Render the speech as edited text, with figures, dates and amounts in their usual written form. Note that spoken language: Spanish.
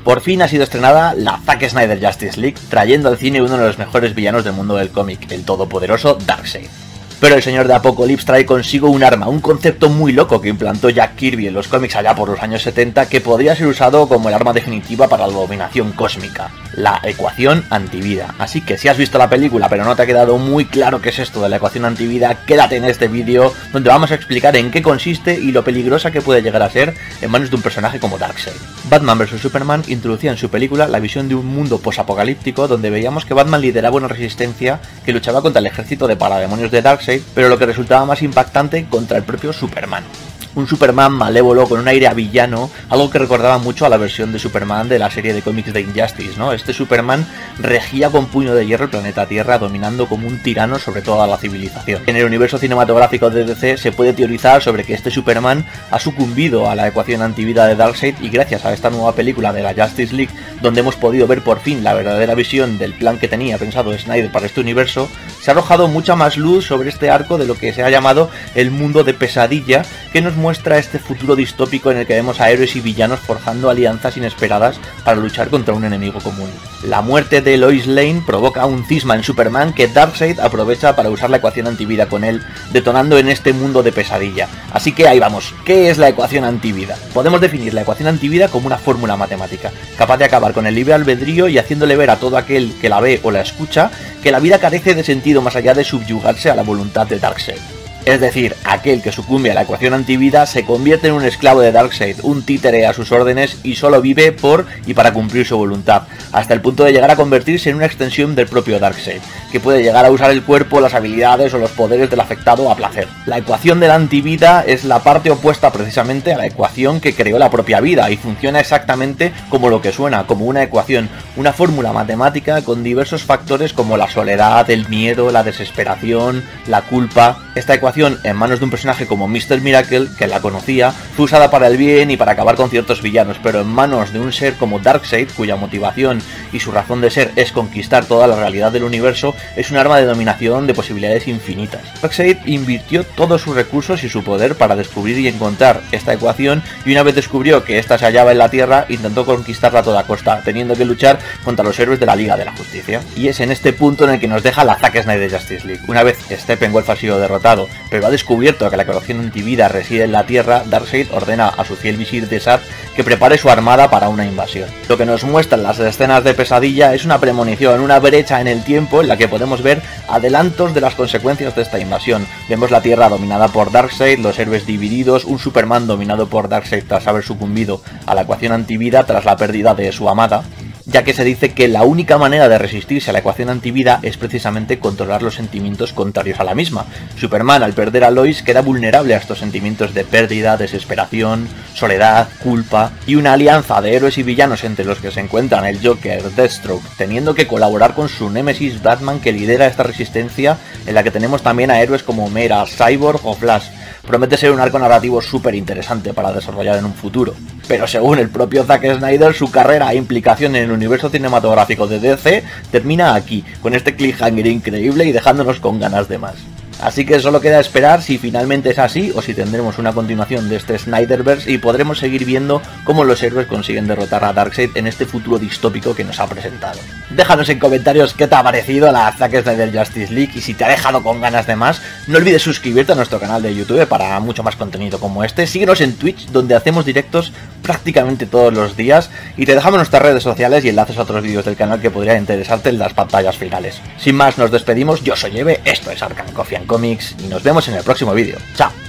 Por fin ha sido estrenada la Zack Snyder Justice League, trayendo al cine uno de los mejores villanos del mundo del cómic, el todopoderoso Darkseid. Pero el señor de Apokolips trae consigo un arma, un concepto muy loco que implantó Jack Kirby en los cómics allá por los años 70, que podría ser usado como el arma definitiva para la dominación cósmica, la ecuación antivida. Así que si has visto la película pero no te ha quedado muy claro qué es esto de la ecuación antivida, quédate en este vídeo donde vamos a explicar en qué consiste y lo peligrosa que puede llegar a ser en manos de un personaje como Darkseid. Batman vs Superman introducía en su película la visión de un mundo posapocalíptico donde veíamos que Batman lideraba una resistencia que luchaba contra el ejército de parademonios de Darkseid, pero lo que resultaba más impactante, contra el propio Superman. Un Superman malévolo con un aire a villano, algo que recordaba mucho a la versión de Superman de la serie de cómics de Injustice, ¿no? Este Superman regía con puño de hierro el planeta Tierra, dominando como un tirano sobre toda la civilización. En el universo cinematográfico de DC se puede teorizar sobre que este Superman ha sucumbido a la ecuación antivida de Darkseid, y gracias a esta nueva película de la Justice League, donde hemos podido ver por fin la verdadera visión del plan que tenía pensado Snyder para este universo, se ha arrojado mucha más luz sobre este arco de lo que se ha llamado el mundo de pesadilla, que nos muestra este futuro distópico en el que vemos a héroes y villanos forjando alianzas inesperadas para luchar contra un enemigo común. La muerte de Lois Lane provoca un cisma en Superman que Darkseid aprovecha para usar la ecuación antivida con él, detonando en este mundo de pesadilla. Así que ahí vamos, ¿qué es la ecuación antivida? Podemos definir la ecuación antivida como una fórmula matemática, capaz de acabar con el libre albedrío y haciéndole ver a todo aquel que la ve o la escucha que la vida carece de sentido más allá de subyugarse a la voluntad de Darkseid. Es decir, aquel que sucumbe a la ecuación antivida se convierte en un esclavo de Darkseid, un títere a sus órdenes y solo vive por y para cumplir su voluntad, hasta el punto de llegar a convertirse en una extensión del propio Darkseid, que puede llegar a usar el cuerpo, las habilidades o los poderes del afectado a placer. La ecuación de la antivida es la parte opuesta precisamente a la ecuación que creó la propia vida y funciona exactamente como lo que suena, como una ecuación, una fórmula matemática con diversos factores como la soledad, el miedo, la desesperación, la culpa. Esta ecuación en manos de un personaje como Mr. Miracle, que la conocía, fue usada para el bien y para acabar con ciertos villanos, pero en manos de un ser como Darkseid, cuya motivación y su razón de ser es conquistar toda la realidad del universo, es un arma de dominación de posibilidades infinitas. Darkseid invirtió todos sus recursos y su poder para descubrir y encontrar esta ecuación, y una vez descubrió que esta se hallaba en la Tierra, intentó conquistarla a toda costa, teniendo que luchar contra los héroes de la Liga de la Justicia. Y es en este punto en el que nos deja la Zack Snyder Justice League. Una vez Steppenwolf ha sido derrotado, pero ha descubierto que la ecuación antivida reside en la Tierra, Darkseid ordena a su fiel visir Desat que prepare su armada para una invasión. Lo que nos muestran las escenas de pesadilla es una premonición, una brecha en el tiempo en la que podemos ver adelantos de las consecuencias de esta invasión. Vemos la Tierra dominada por Darkseid, los héroes divididos, un Superman dominado por Darkseid tras haber sucumbido a la ecuación antivida tras la pérdida de su amada, ya que se dice que la única manera de resistirse a la ecuación antivida es precisamente controlar los sentimientos contrarios a la misma. Superman, al perder a Lois, queda vulnerable a estos sentimientos de pérdida, desesperación, soledad, culpa, y una alianza de héroes y villanos entre los que se encuentran el Joker, Deathstroke, teniendo que colaborar con su némesis Batman, que lidera esta resistencia, en la que tenemos también a héroes como Mera, Cyborg o Flash. Promete ser un arco narrativo súper interesante para desarrollar en un futuro. Pero según el propio Zack Snyder, su carrera e implicación en el universo cinematográfico de DC termina aquí, con este cliffhanger increíble y dejándonos con ganas de más. Así que solo queda esperar si finalmente es así o si tendremos una continuación de este Snyderverse y podremos seguir viendo cómo los héroes consiguen derrotar a Darkseid en este futuro distópico que nos ha presentado. Déjanos en comentarios qué te ha parecido la Zack Snyder Justice League y si te ha dejado con ganas de más. No olvides suscribirte a nuestro canal de YouTube para mucho más contenido como este. Síguenos en Twitch, donde hacemos directos prácticamente todos los días, y te dejamos nuestras redes sociales y enlaces a otros vídeos del canal que podrían interesarte en las pantallas finales. Sin más, nos despedimos. Yo soy Eve, esto es Arkham Coffee & Comics y nos vemos en el próximo vídeo. ¡Chao!